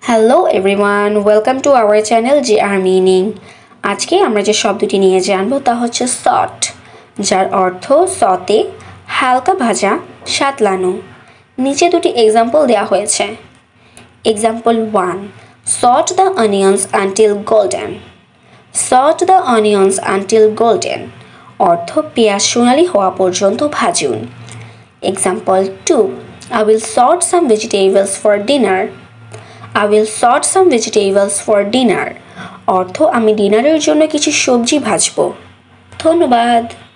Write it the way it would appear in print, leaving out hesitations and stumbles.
Hello everyone, welcome to our channel GR meaning. আজকে আমরা যে শব্দটি নিয়ে জানবো তা হচ্ছে সট, যার অর্থ সতে, হালকা ভাজা, সাতলানো। নিচে দুটি এক্সাম্পল দেওয়া হয়েছে। Example 1, sauté the onions until golden. Sauté the onions until golden অর্থ পেঁয়াজ সোনালি হওয়া পর্যন্ত ভাজুন। Example 2, I will sort some vegetables for dinner. I will sort some vegetables for dinner অর্থ আমি ডিনারের জন্য কিছু সবজি ভাজবো। ধন্যবাদ।